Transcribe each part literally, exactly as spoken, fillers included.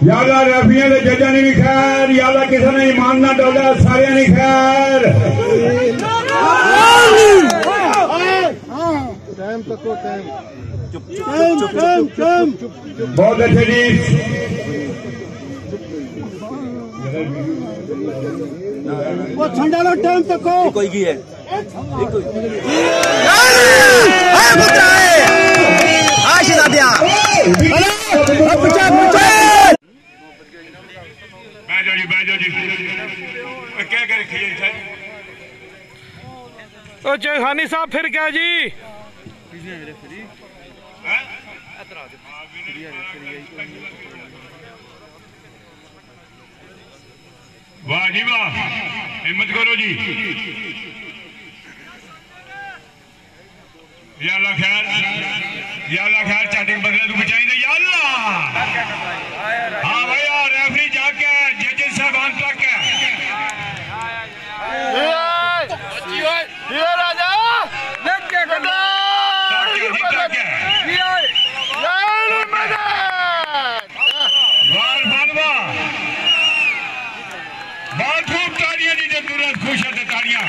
या अल्लाह रफिया के जजा ने भी खैर, या अल्लाह किसी ने ईमान ना डाला सारे ने खैर। टाइम तको टाइम बहुत अच्छे जी। वो ठंडा लो टाइम तको कोई की है क्या करे खानी साहब फिर क्या जी? वाह जी वाह, हिम्मत करो जी। या अल्लाह खैर, या अल्लाह खैर चाटिंग बदले तू बचाई दे या अल्लाह। हाँ भाई यार रेफरी जाके जजेस साहबान तक है। ये राजा देख क्या करना बहुत खूब तालियां दी जरूरत, खुश है तालियां।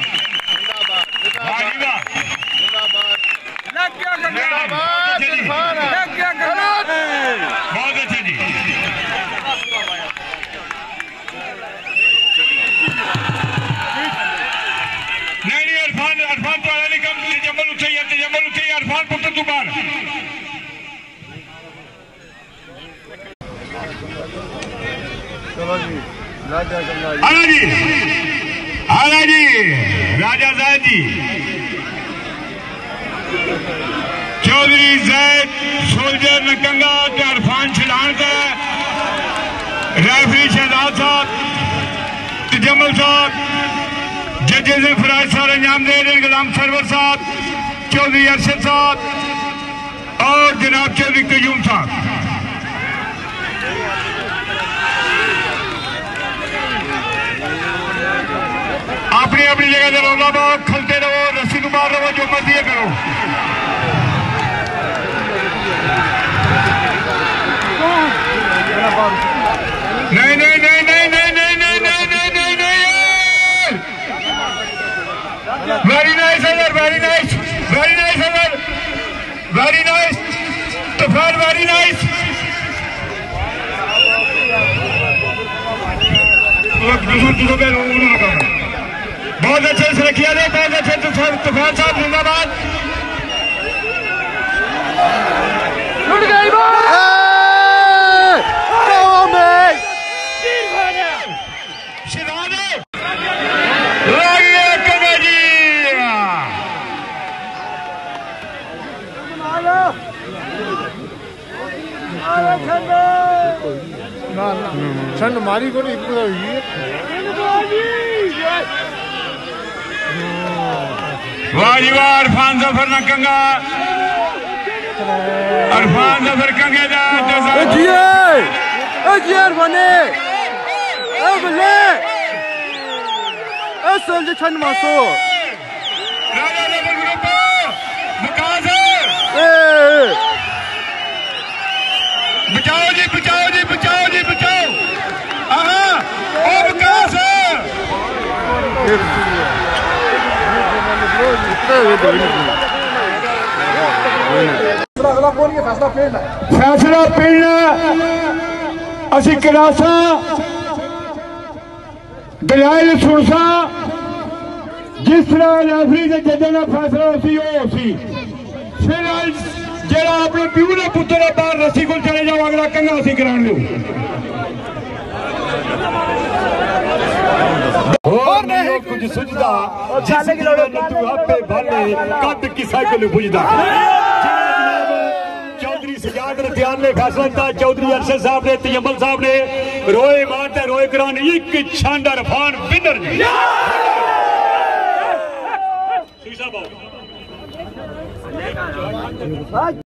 बहुत अच्छे जी। नहीं नहीं इरफान इरफान तो आया नहीं कम जम्बल उठे या जम्बल उठे या इरफान पुत्र तू बाहर। चलो जी राजा आला जी, आला जी राजा जाहिद जी, चौधरी जाहिद सोल्जर नकंगा इरफान छिलान का रेफरी शहजाद साहब तजम्मल साहब, जजेस फराज साहब अंजाम दे रहे हैं गुलाम सरवर साहब, चौधरी अरशद साहब और जनाब चौधरी कयूम साहब। अपनी अपनी जगह से रौला बाग खलते रहो, रस्सी को मार रहो, जो मर्जी करो। नहीं नहीं नहीं नहीं नहीं नहीं नहीं नहीं नहीं नहीं नहीं वेरी नाइस अगर वेरी नाइस वेरी नाइस अगर वेरी नाइस तो फिर वेरी नाइस। बहुत अच्छे से रखिए, बहुत अच्छे तूफान साहब जिंदाबाद। लुट गई ठंड मारी को नहीं वाह जी वाह। इरफान जफर नकंगा, इरफान जफर कंगे दा जिए ए जिए बने ए बले ए सोल जे ठंड मासो राजा जफर ग्रुप मुकाज ए बचाओ जी बचाओ जी बचाओ जी बचाओ। हाँ ओ विकास फैसला पिंड असी क्लासा दलाइल सुनसा, जिस तरह रेफरी के जजे का फैसला उसी हो उसी फिर जरा अपने प्यू ने पुत्र बाहर रस्सी को चले जाओ, अगला कंगा असी करा दो। और नहीं कुछ सुझदा तू आपे भाले कद किसा को नहीं बुझदा। चौधरी सजाद रतियान ने फैसला किया, चौधरी अरशद साहब ने तजम्मल साहब ने रोए मारते रोए करान एक शानदार इरफान विनर जी।